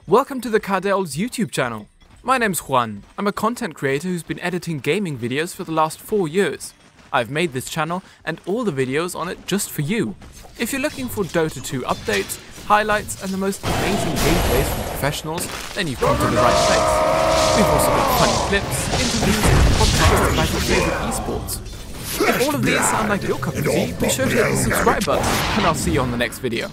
Welcome to the Cardel's YouTube channel. My name's Juan. I'm a content creator who's been editing gaming videos for the last 4 years. I've made this channel and all the videos on it just for you. If you're looking for Dota 2 updates, highlights and the most amazing gameplays from professionals, then you've come to the right place. We've also got funny clips, interviews and podcasts about your favourite esports. If all of these sound like your cup of tea, be sure to hit the subscribe button and I'll see you on the next video.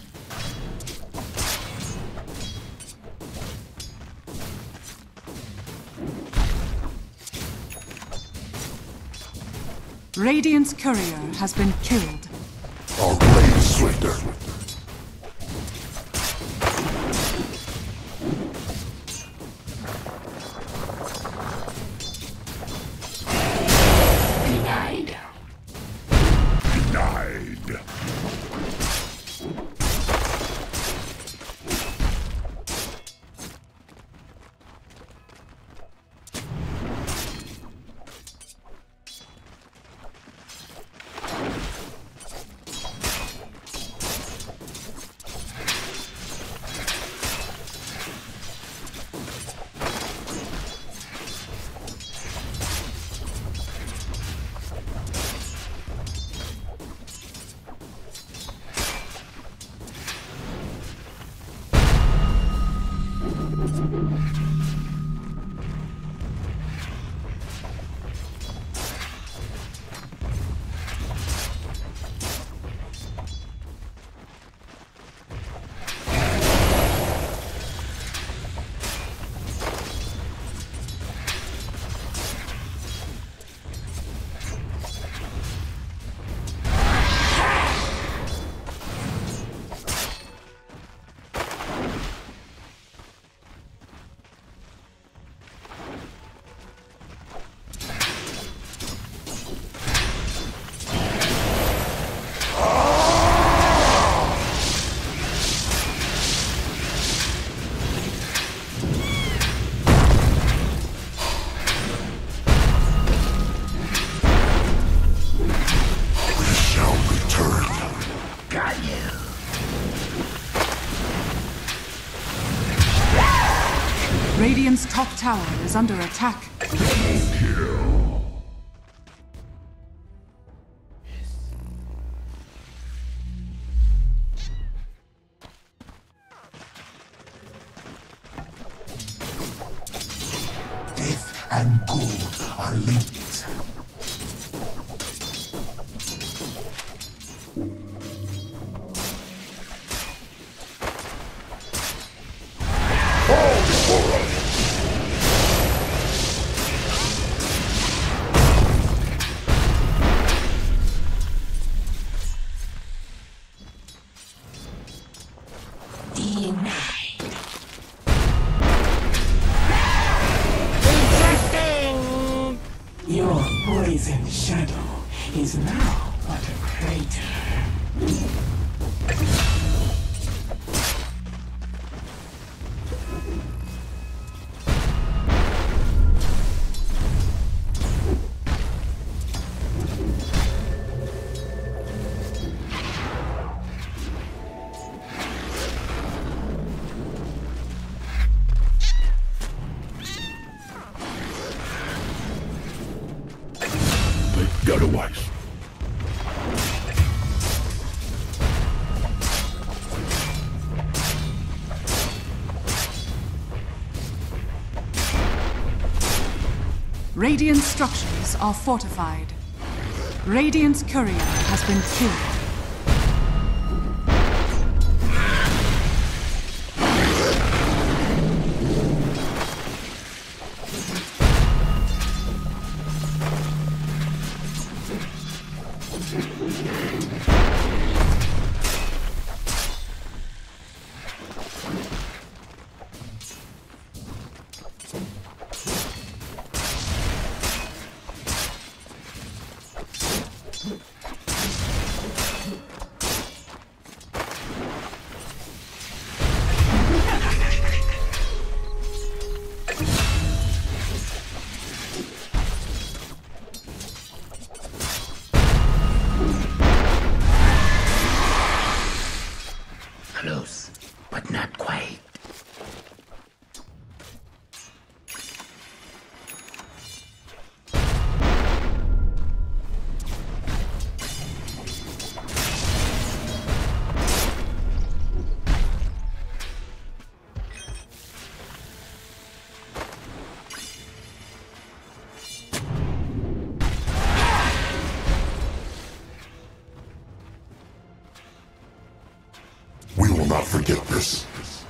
Radiant's courier has been killed. Our blade swifter. Denied. Denied. Radiant's top tower is under attack. Death and good are linked. Your poison shadow is now but a crater. Otherwise. Radiant structures are fortified. Radiant's courier has been killed. Close, but not quite. not forget this.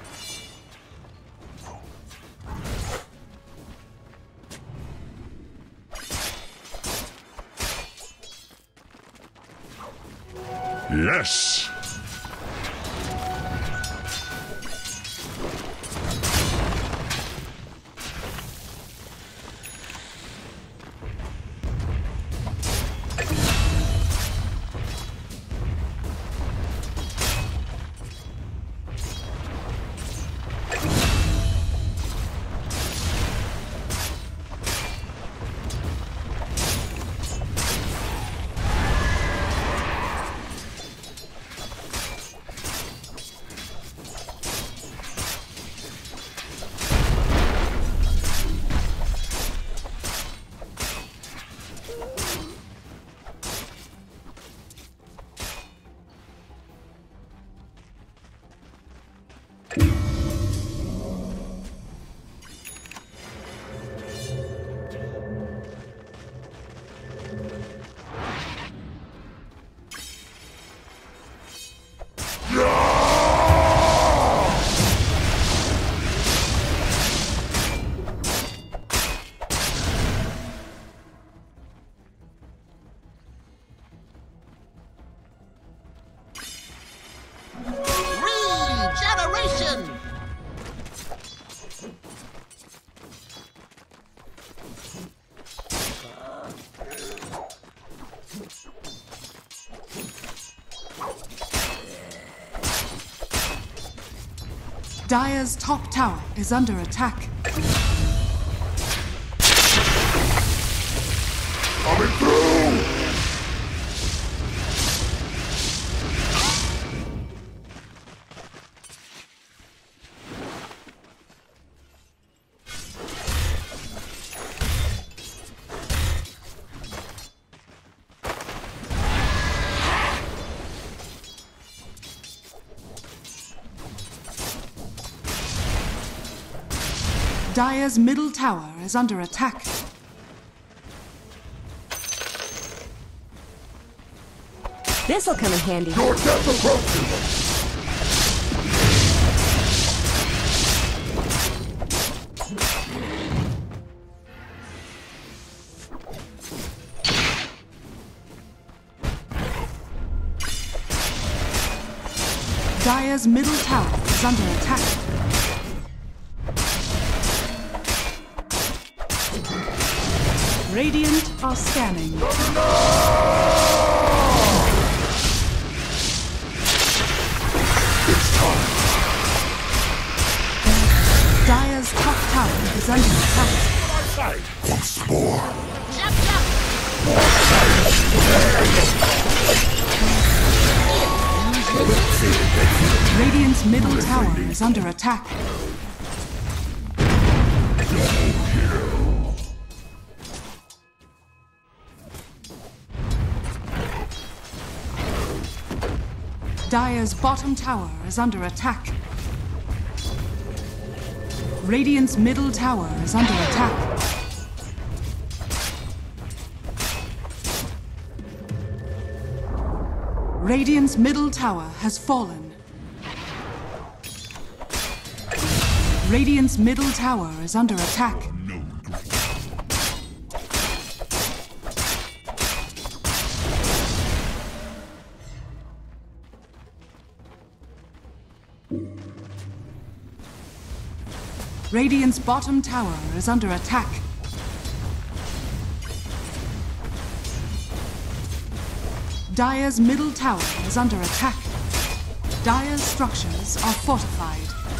Yes! Regeneration! Dire's top tower is under attack. Coming through! Dire's middle tower is under attack. This'll come in handy. Your death approaches! Dire's middle tower is under attack. Radiant are scanning. Dire's top tower is under attack. Once more. Jump, jump! Radiant's middle tower is under attack. Dire's bottom tower is under attack. Radiant's middle tower is under attack. Radiant's middle tower has fallen. Radiant's middle tower is under attack. Radiant's bottom tower is under attack. Dire's middle tower is under attack. Dire's structures are fortified.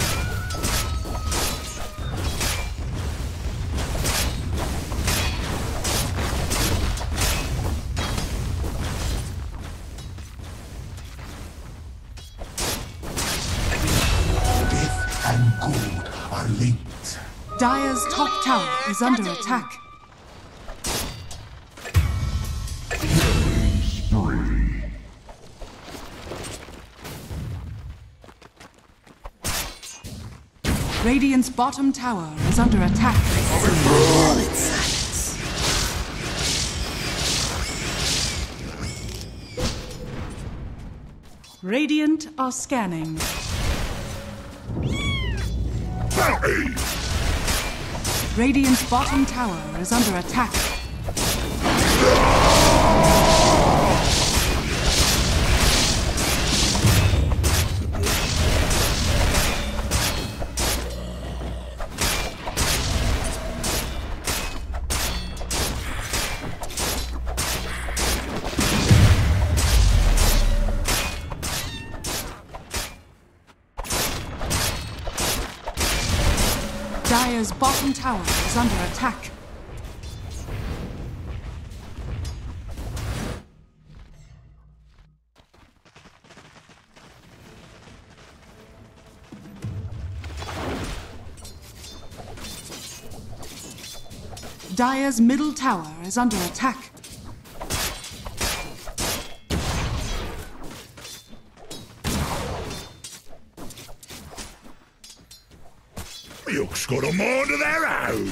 Death and good are linked. Dire's top tower is under attack. Radiant's bottom tower is under attack. Radiant are scanning. Bounty! Radiant's bottom tower is under attack. Dire's bottom tower is under attack. Dire's middle tower is under attack. Milk's got a mind of their own.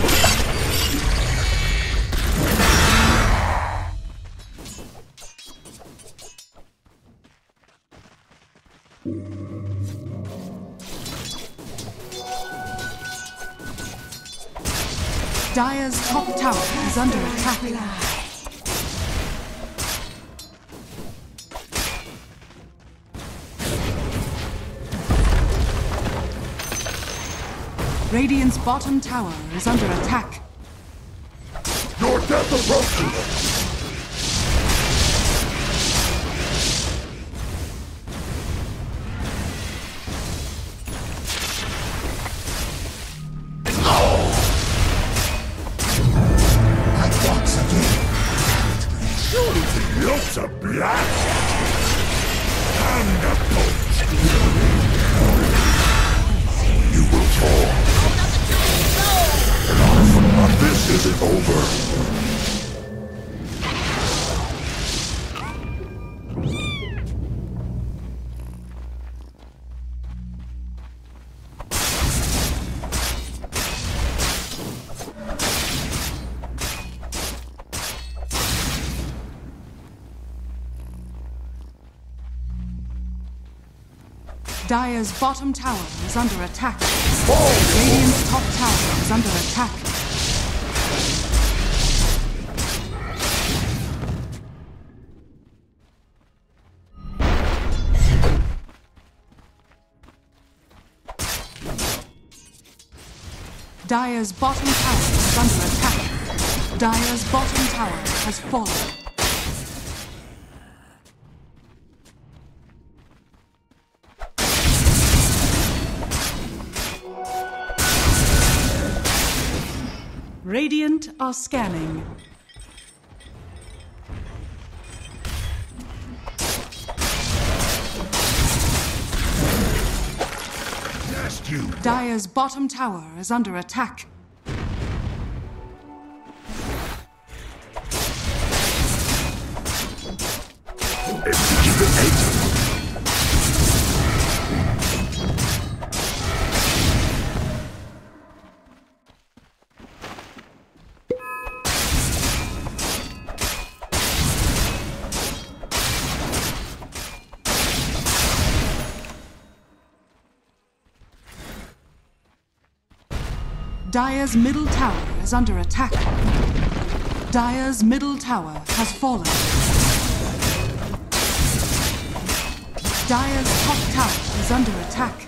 Dire's top tower is under attack. Radiant's bottom tower is under attack. Your death approaches! And once again, surely the looks are black and a punch. You will fall. But this isn't over. Dire's bottom tower is under attack. Radiant's top tower is under attack. Dire's bottom tower is under attack. Dire's bottom tower has fallen. Radiant are scanning. Just you. Dire's bottom tower is under attack. Dire's middle tower is under attack. Dire's middle tower has fallen. Dire's top tower is under attack.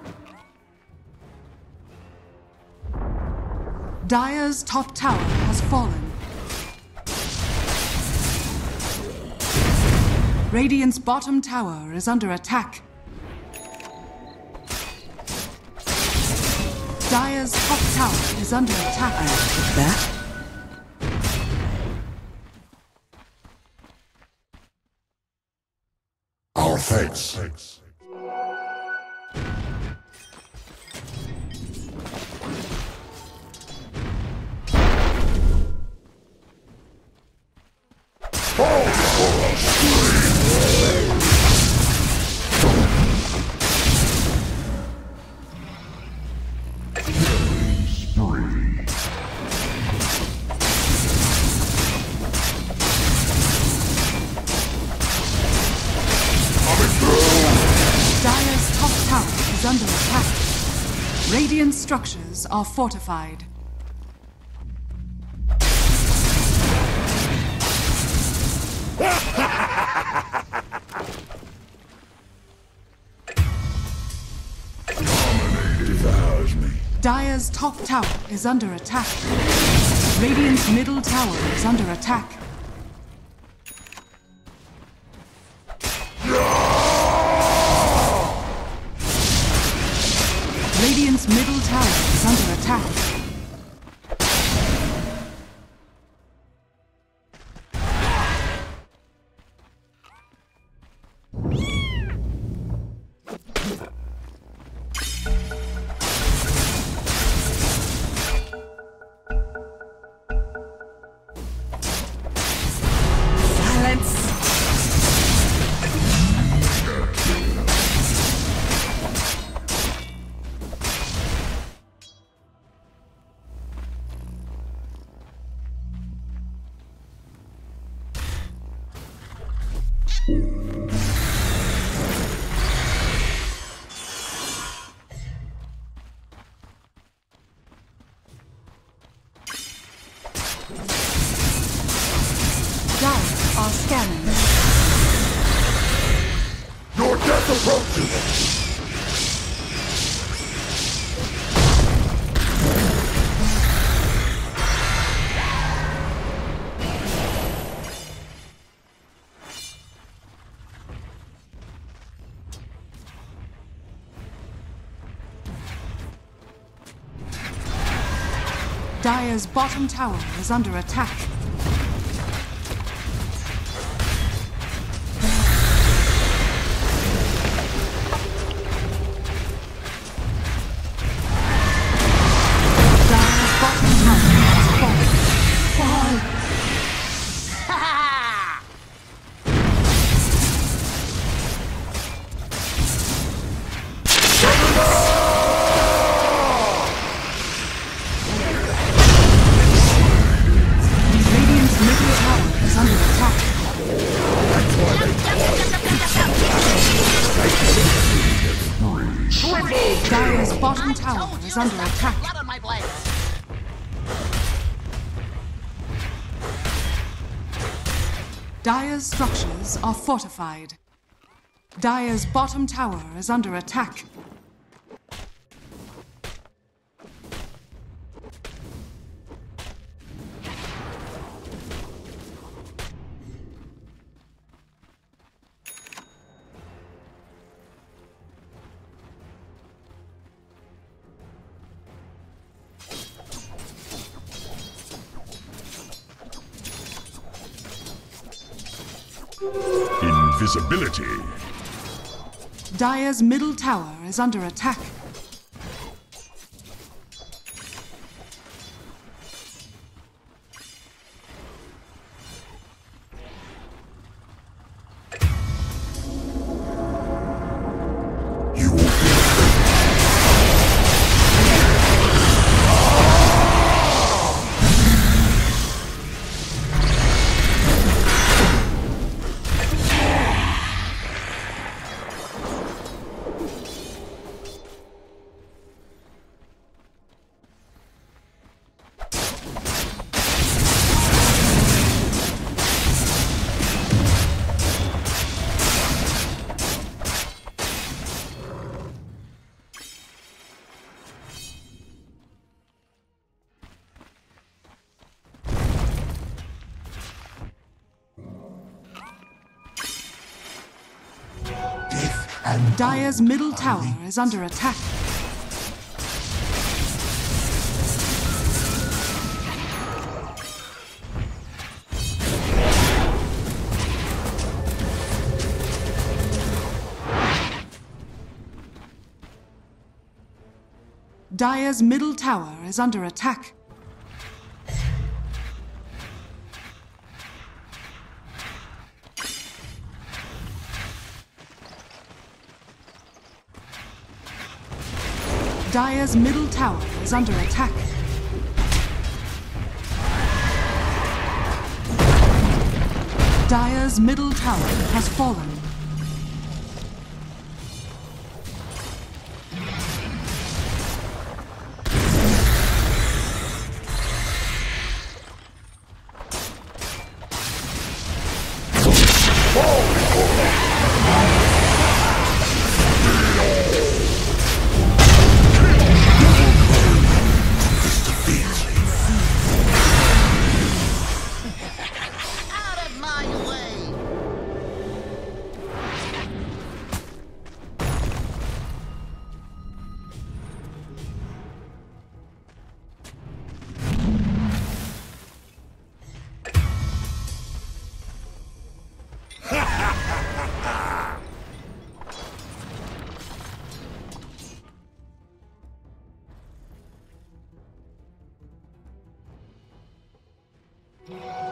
Dire's top tower has fallen. Radiant's bottom tower is under attack. Dire's top tower is under attack. That? Our thanks. Dire's top tower is under attack. Radiant structures are fortified. Devours me. Dire's top tower is under attack. Radiant's middle tower is under attack. Radiant's middle tower is under attack. Dire are scanning. Your death approaches! Dire's bottom tower is under attack. Dire's bottom tower has fallen. Radiant's middle tower is under attack. Dire's bottom tower is under attack. Dire's structures are fortified. Dire's bottom tower is under attack. Invisibility. Dire's middle tower is under attack. You will be Dire's middle tower is under attack. Dire's middle tower is under attack. Dire's middle tower is under attack. Dire's middle tower has fallen.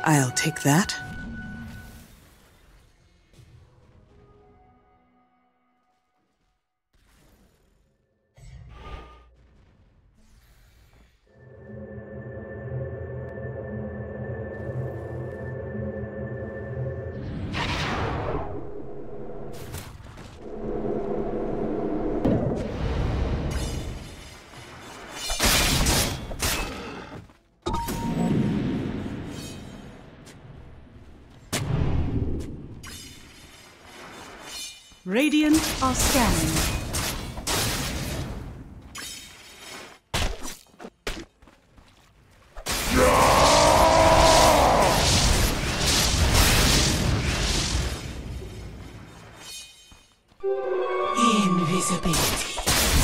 I'll take that. Radiant are scanning. Invisibility.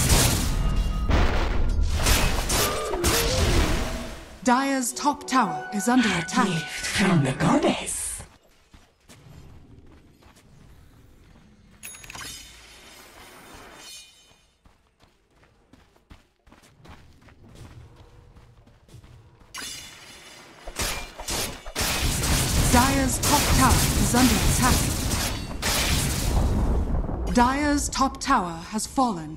Dire's top tower is under attack. Gift from the goddess. Dire's top tower is under attack. Dire's top tower has fallen.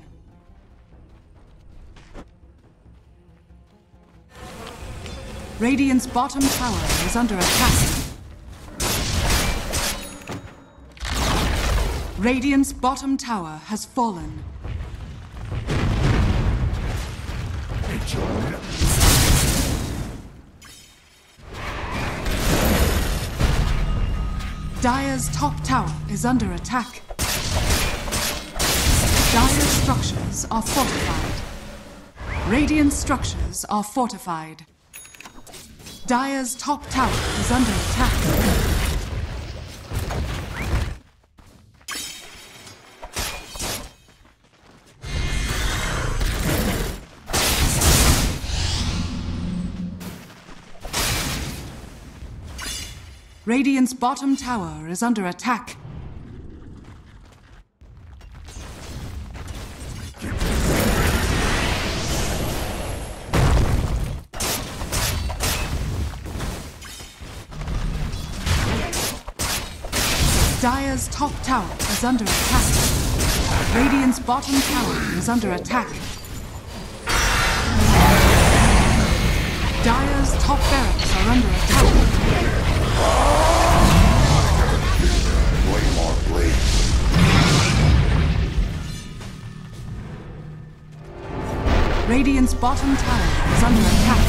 Radiant's bottom tower is under attack. Radiant's bottom tower has fallen. Dire's top tower is under attack. Dire's structures are fortified. Radiant structures are fortified. Dire's top tower is under attack. Radiant's bottom tower is under attack. Dire's top tower is under attack. Radiant's bottom tower is under attack. Dire's top barracks are under attack. Radiant's bottom tower is under attack.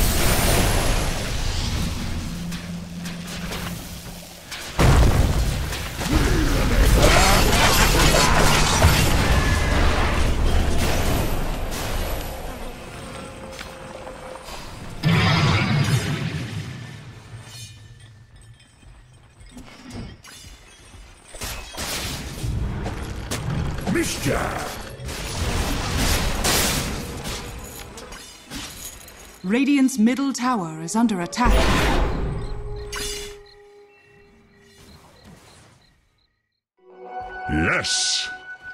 Radiant's middle tower is under attack. Yes!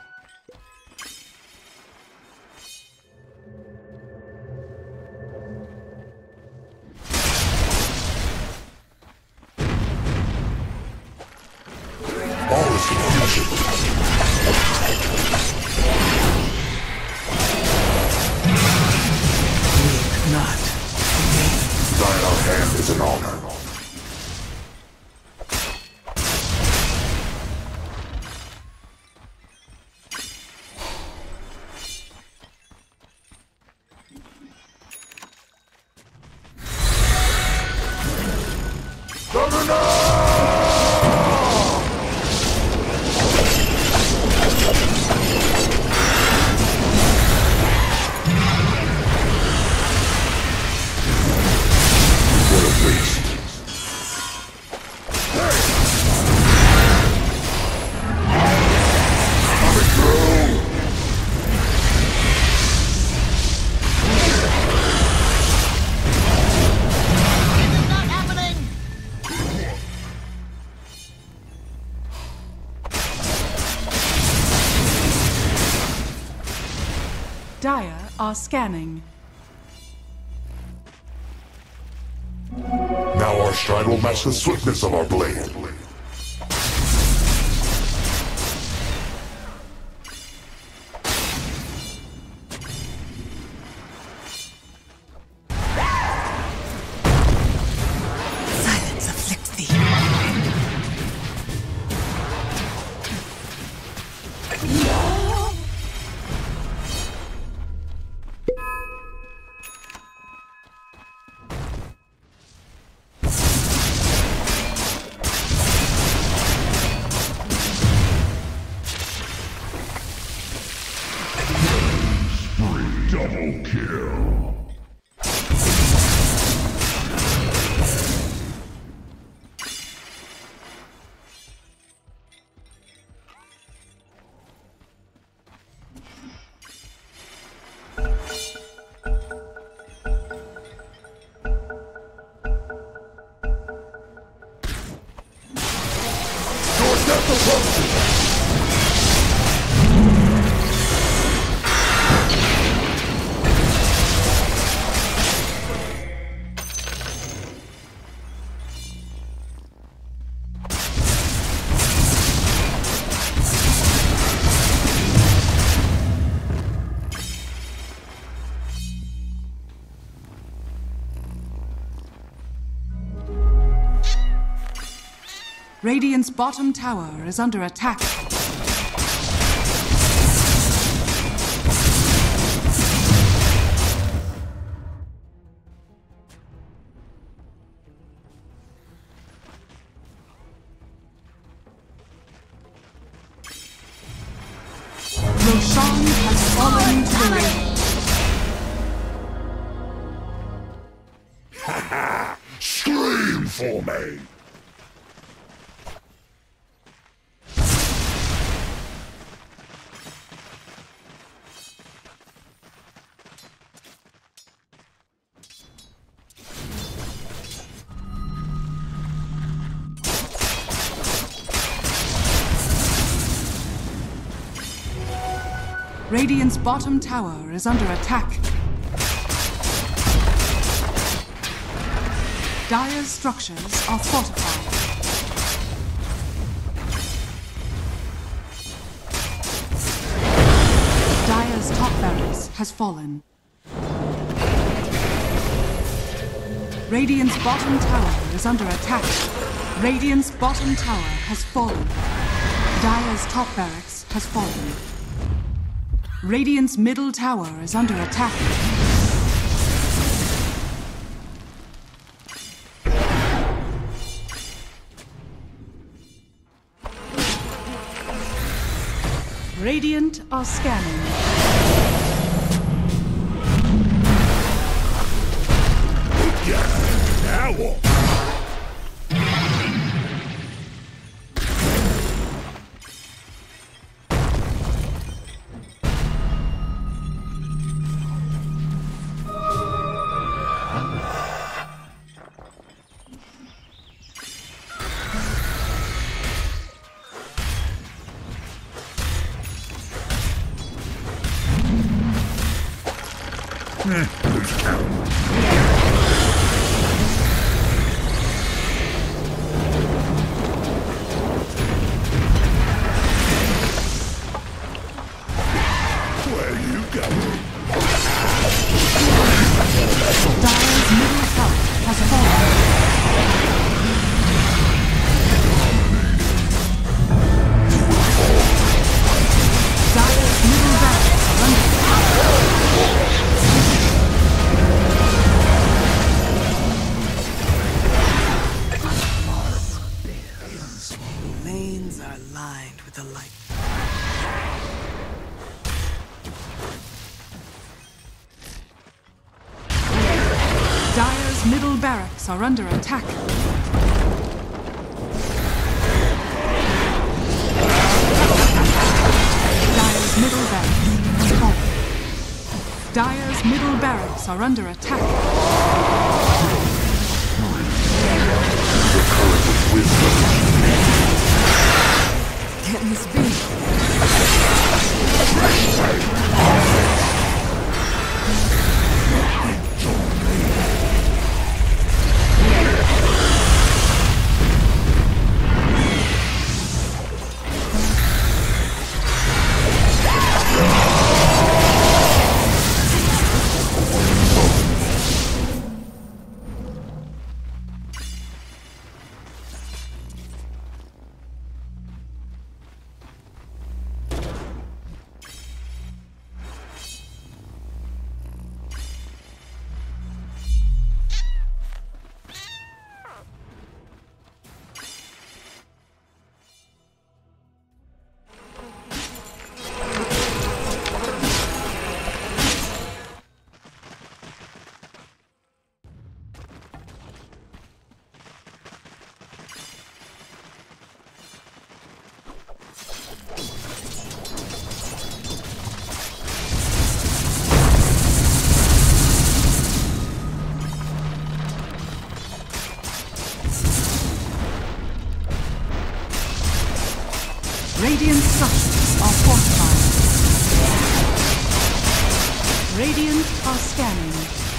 Dire are scanning. Now Our stride will match the swiftness of our blade. Silence afflicts thee. Double kill. Your death approaches! Radiant's bottom tower is under attack. Roshan has fallen to the ring. Scream for me! Radiant's bottom tower is under attack. Dire's structures are fortified. Dire's top barracks has fallen. Radiant's bottom tower is under attack. Radiant's bottom tower has fallen. Dire's top barracks has fallen. Radiant's middle tower is under attack. Radiant are scanning. Yeah, now what? Lose count. Where you going? Dire's middle tower has fallen. Dire's middle barracks are under attack. Lanes are lined with the light. Dire's middle barracks are under attack. Dire's middle barracks has fallen. Dire's middle barracks are under attack. Can this be? structures are fortified. Radiant are scanning.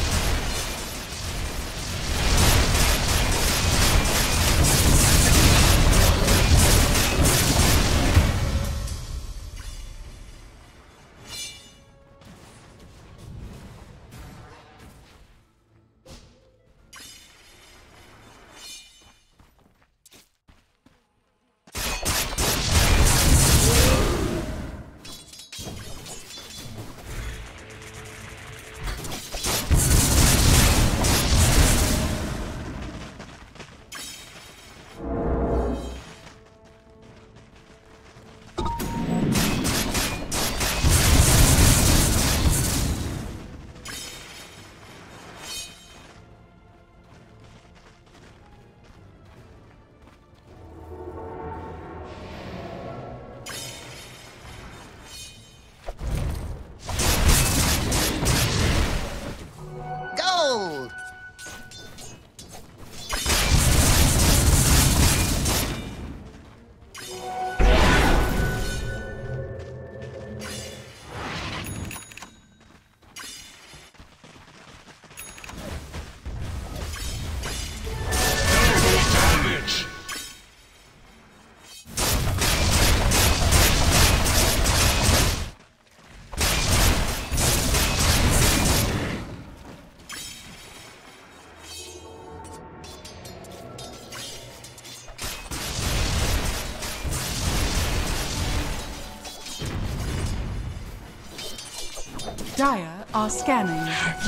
Dire are scanning.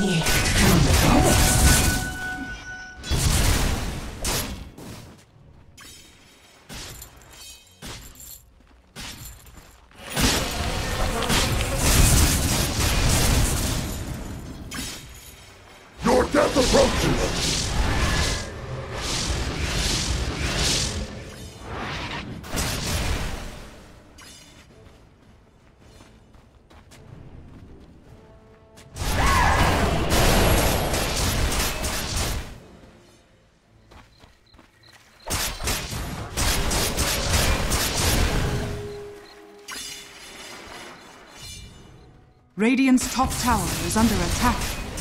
Your death approaches! Radiant's top tower is under attack.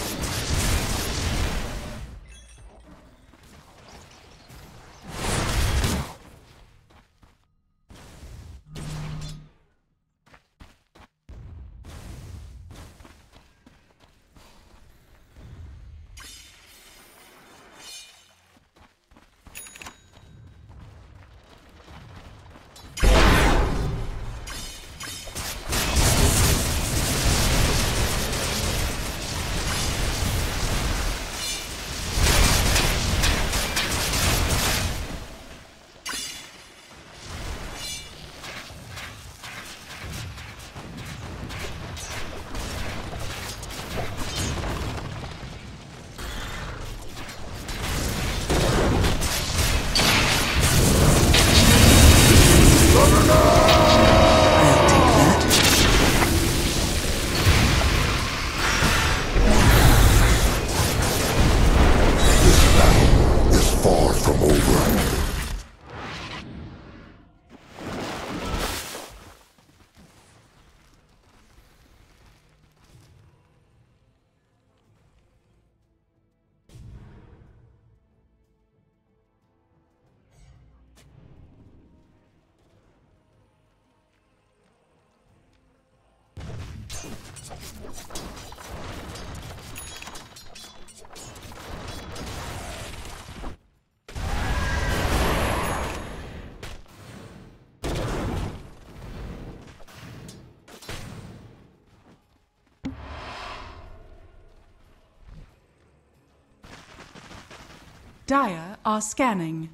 Dire are scanning.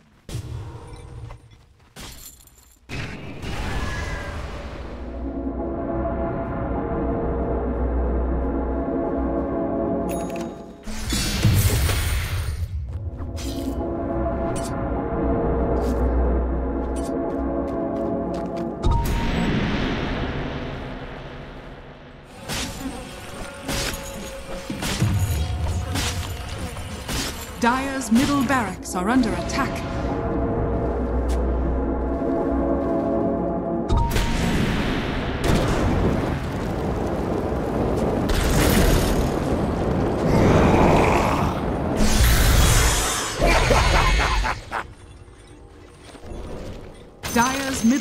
Dire's middle barracks are under attack.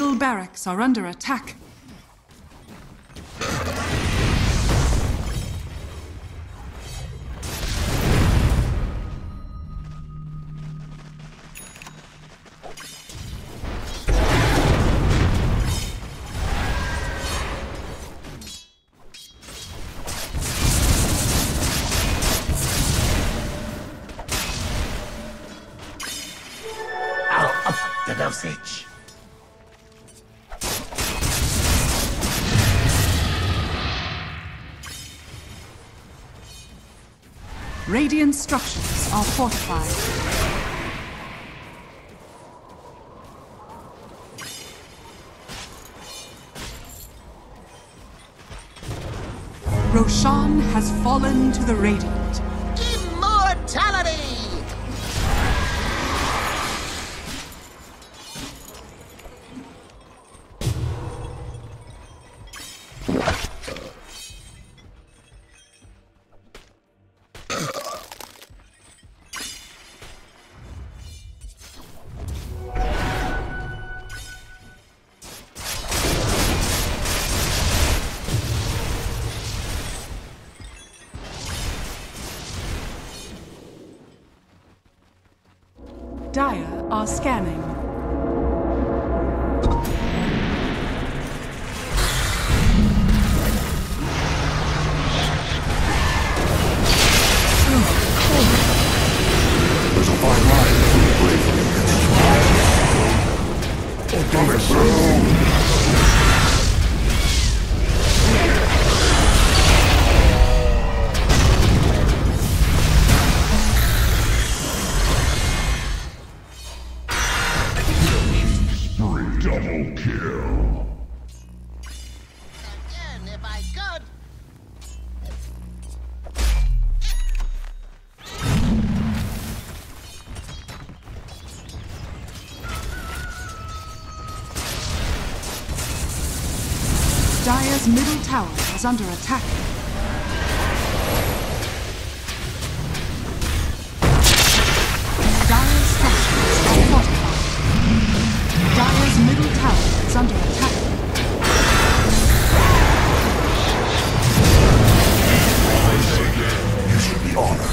middle barracks are under attack. The dosage. Radiant structures are fortified. Roshan has fallen to the Radiant. Immortality! Dire are scanning. There's a fine line between bravery and coming through. Double kill. Again, if I could. Dire's middle tower is under attack. Dire's structures are fortified. Dire's middle tower is under attack. You should be honored.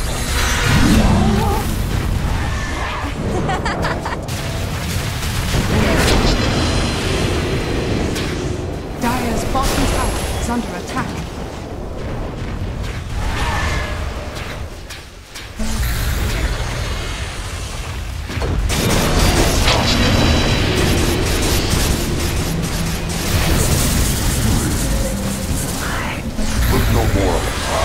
Dire's bottom tower is under attack. Look no more.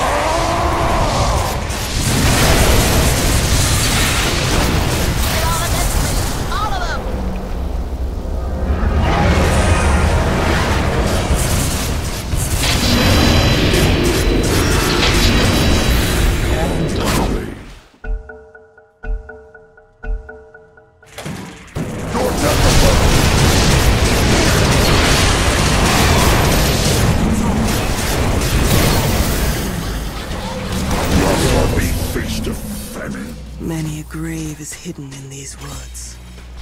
All against me! All of them! Face to famine. Many a grave is hidden in these woods.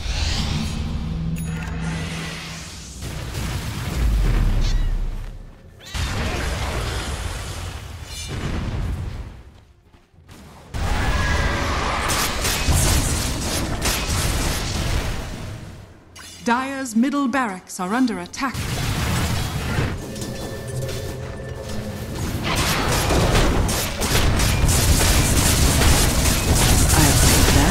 Dire's middle barracks are under attack. I'll take that.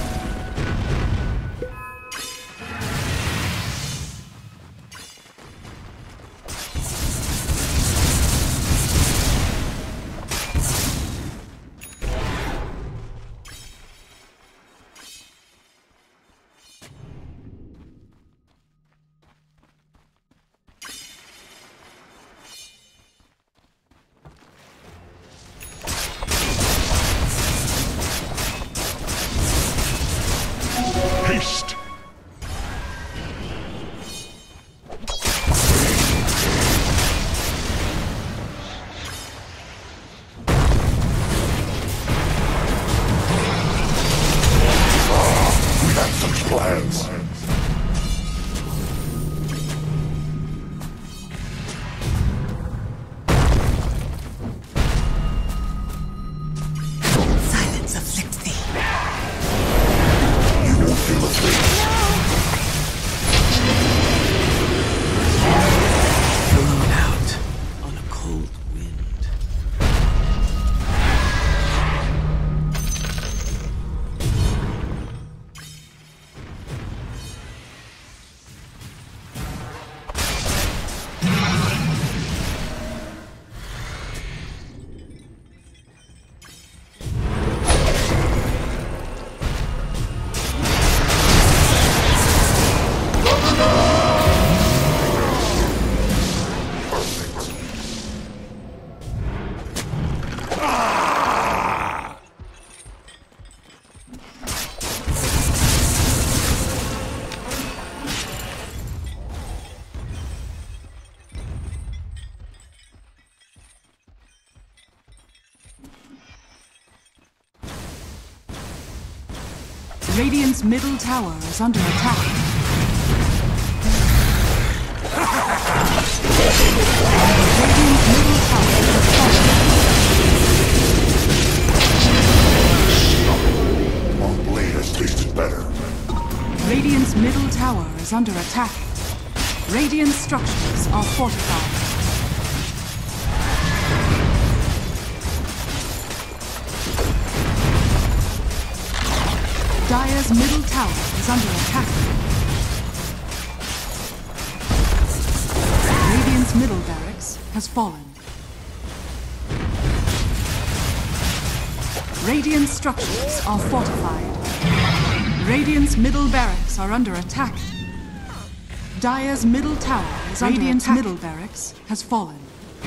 Haste. We had such plans. Radiant's middle tower is under attack. Radiant's middle tower is falling. My blade has tasted better. Radiant's middle tower is under attack. Radiant structures are fortified. Dire's middle tower is under attack. Radiant's middle barracks has fallen. Radiant structures are fortified. Radiant's middle barracks are under attack. Dire's middle tower is under attack. Radiant's middle barracks has fallen.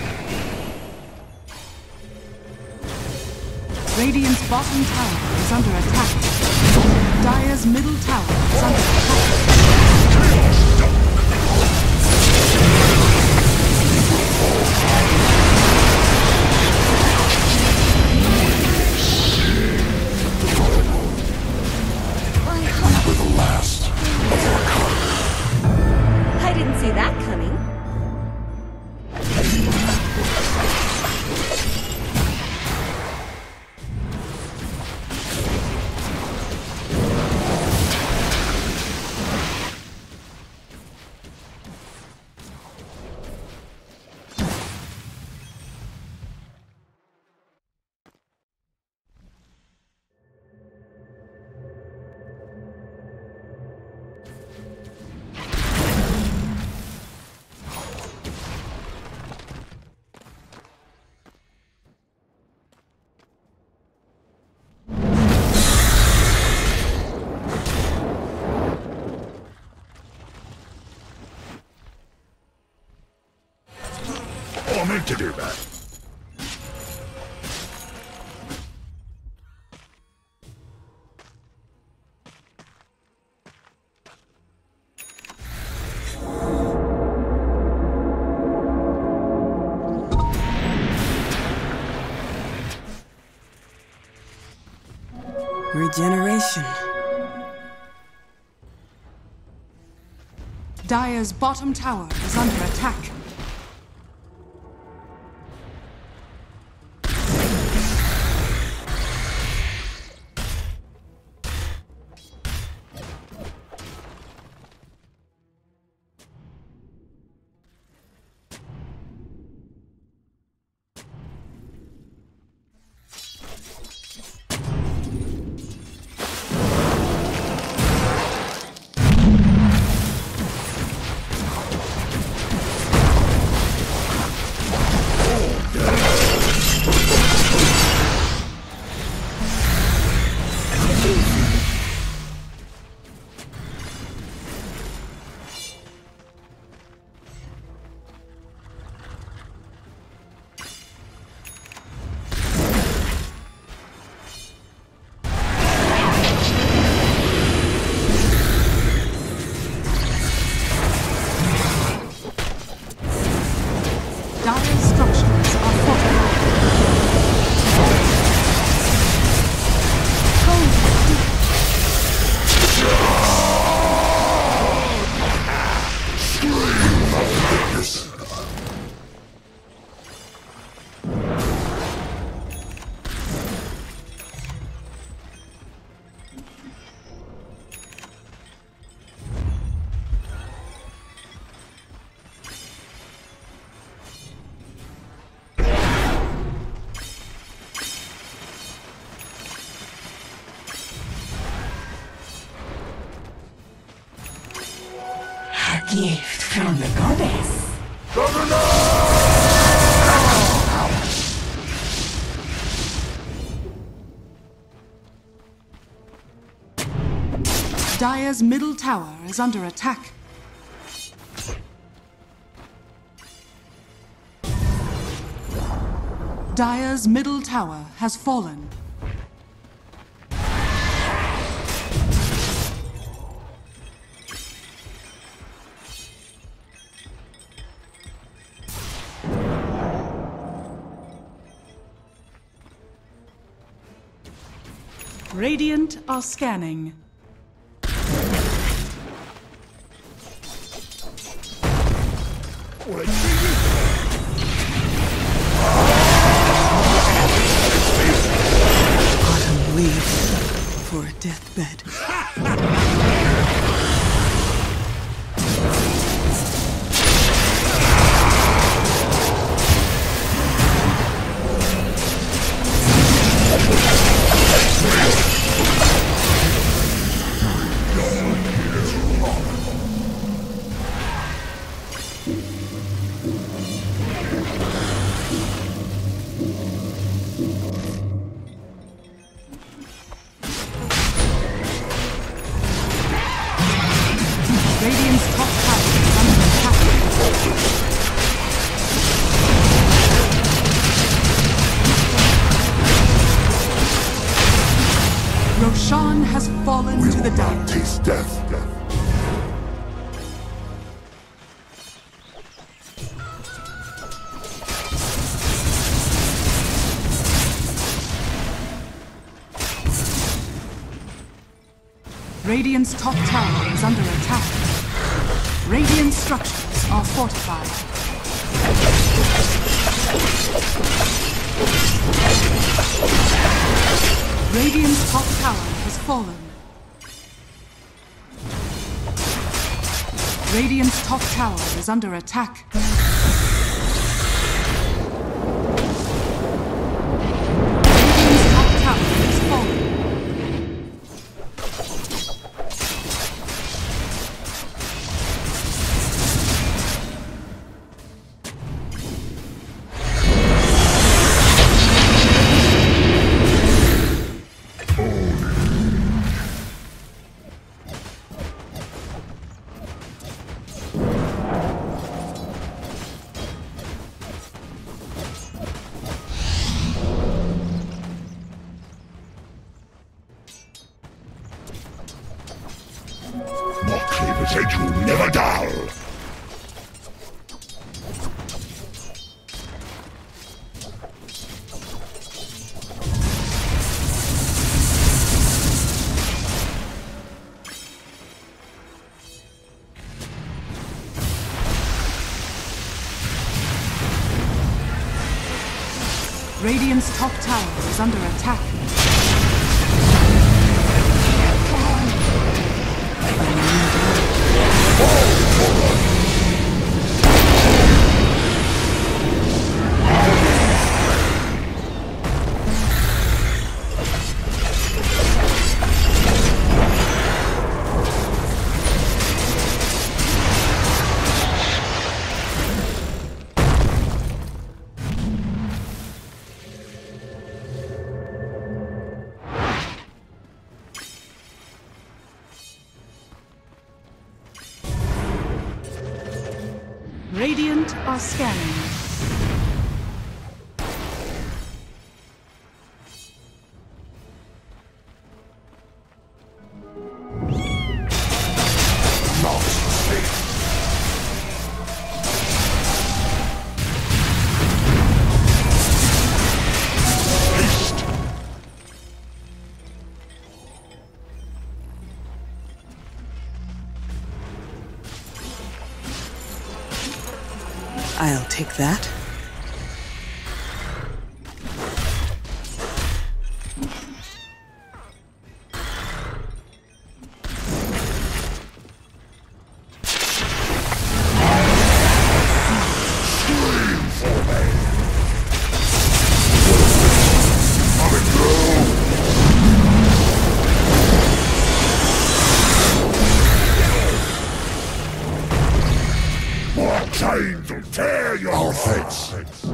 Radiant's bottom tower is under attack. Dire's middle tower is under attack. We were the last of our kind. I didn't see that coming. I meant to do that. Regeneration. Dire's bottom tower is under attack. Dire's structures are fortified. Yes. A gift from the goddess. Dire's middle tower is under attack. Dire's middle tower has fallen. Radiant are scanning. Well, it's for you. Autumn leaves for a deathbed. Radiant's top tower is under attack. Roshan has fallen to the Dire. Taste death. Radiant's top tower is under attack. Radiant structures are fortified. Radiant's top tower has fallen. Radiant's top tower is under attack. Radiant's top tower is fallen. Cleaver's edge will never dull. Radiant's top tower is under attack. Radiant are scanning. I'll take that. Chains will tear your heads.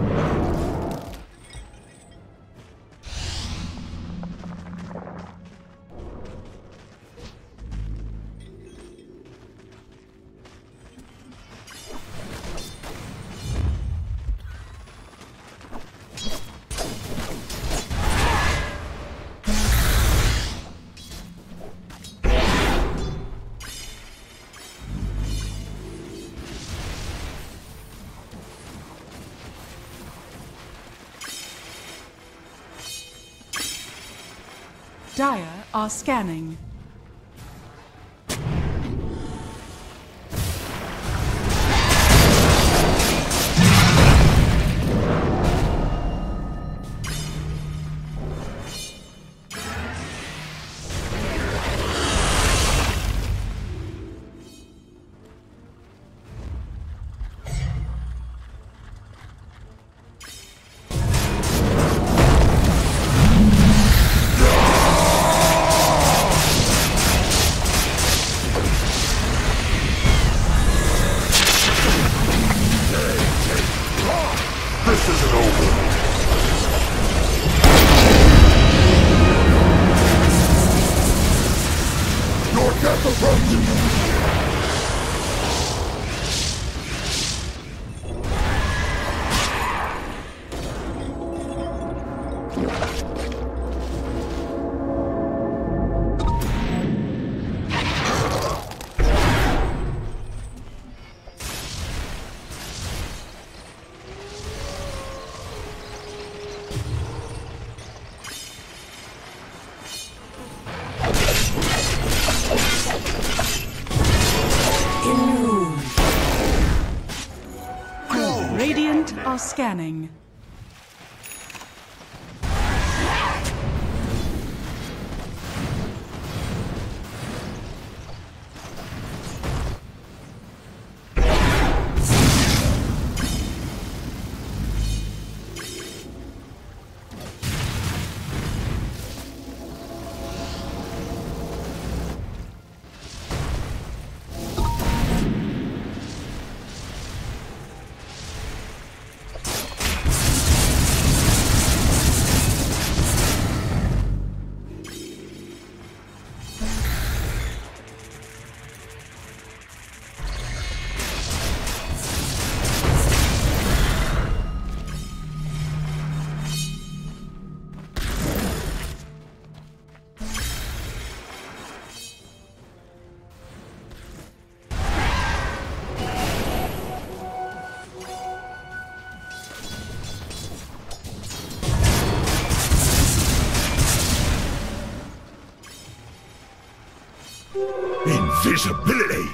Dire are scanning. Radiant are scanning. Invisibility!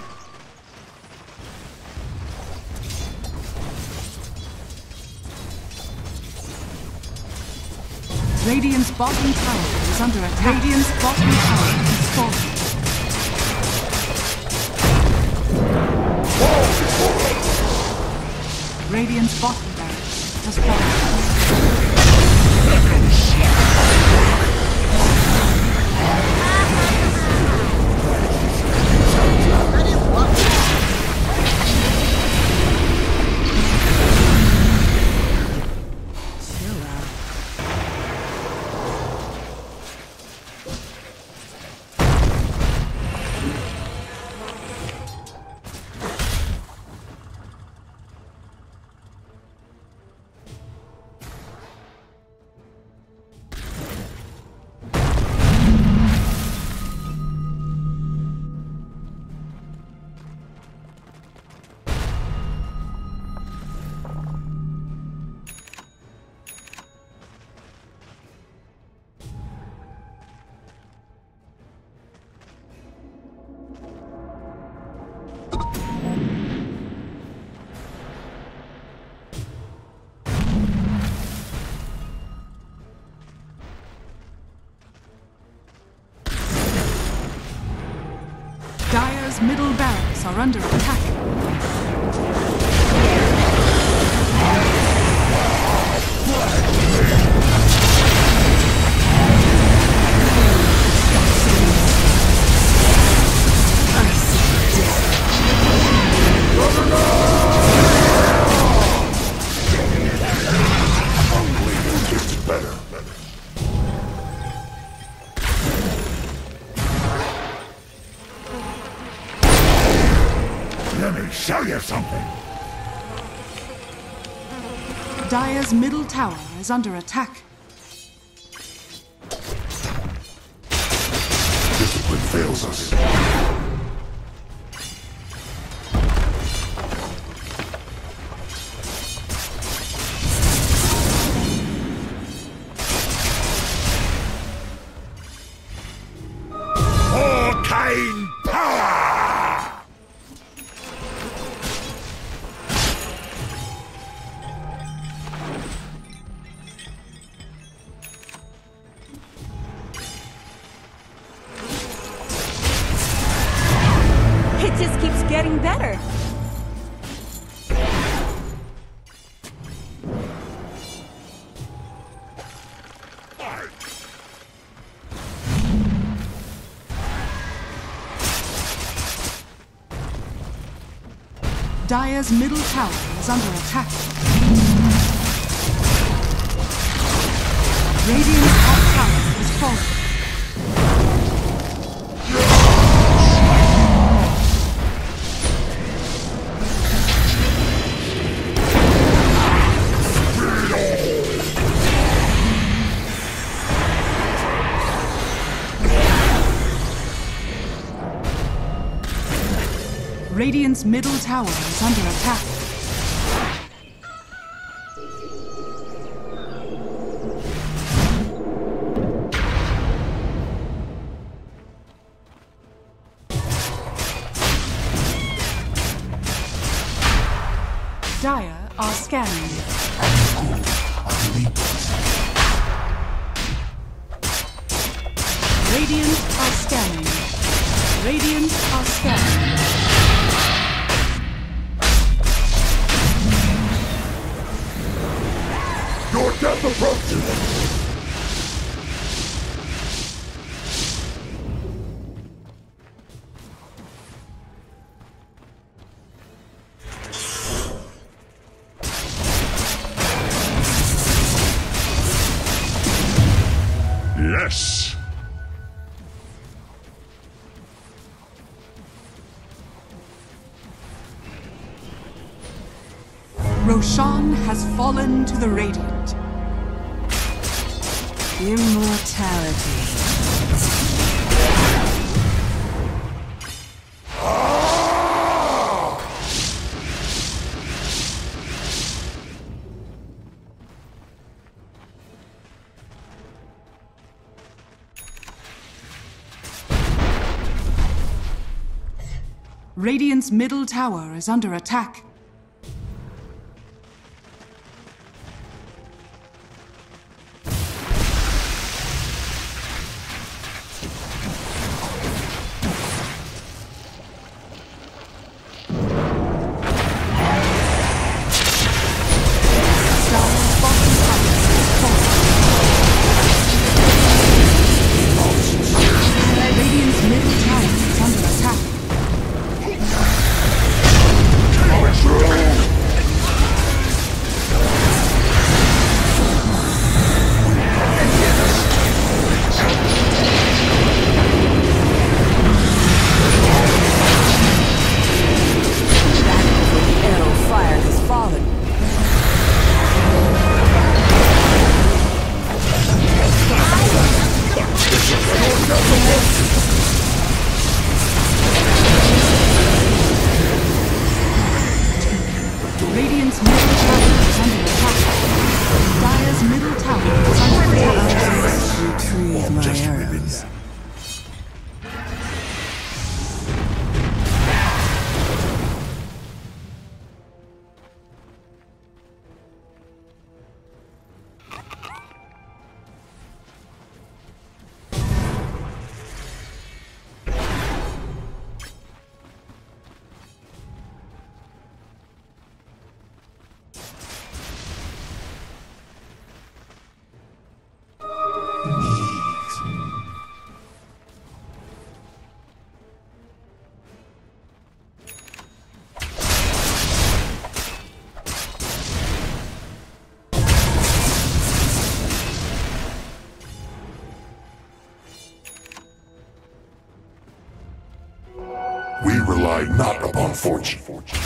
Radiant's bottom tower is under attack. Radiant's bottom tower is falling. Radiant's bottom barracks has fallen. Dire's middle barracks are under attack. Let me show you something! Dire's middle tower is under attack. Discipline fails us. Arcane power! It just keeps getting better. Dire's middle tower is under attack. Radiant's top tower is falling. Radiant's middle tower is under attack. Dire are scanning. Radiant are scanning. Radiant are scanning. Your death approaches! Yes! Roshan has fallen to the Radiant. Immortality. Radiant's middle tower is under attack. Radiant's middle tower is under attack. Arrow fire has fallen. Radiant's middle tower is under attack. Dire's middle tower is under attack. Retrieve my arrows. We rely not upon fortune.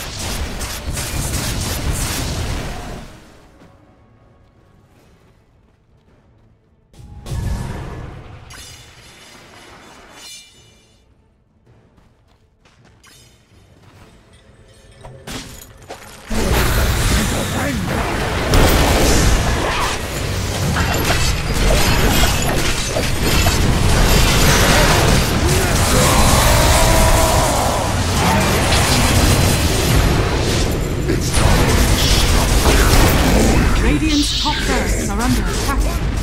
Radiant's top barracks are under attack.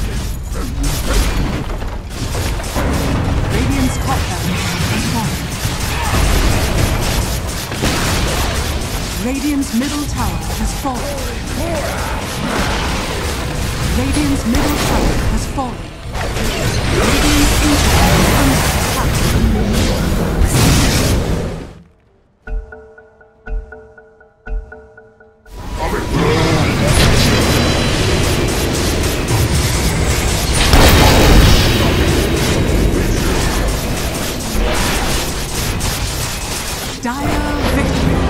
Radiant's top barracks has fallen. Radiant's middle tower has fallen. Radiant's middle tower has fallen. Radiant's intel is under attack. Dire victory.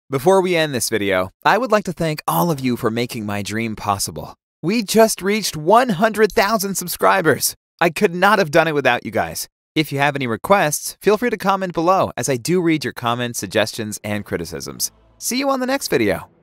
Before we end this video, I would like to thank all of you for making my dream possible. We just reached 100,000 subscribers. I could not have done it without you guys. If you have any requests, feel free to comment below, as I do read your comments, suggestions, and criticisms. See you on the next video.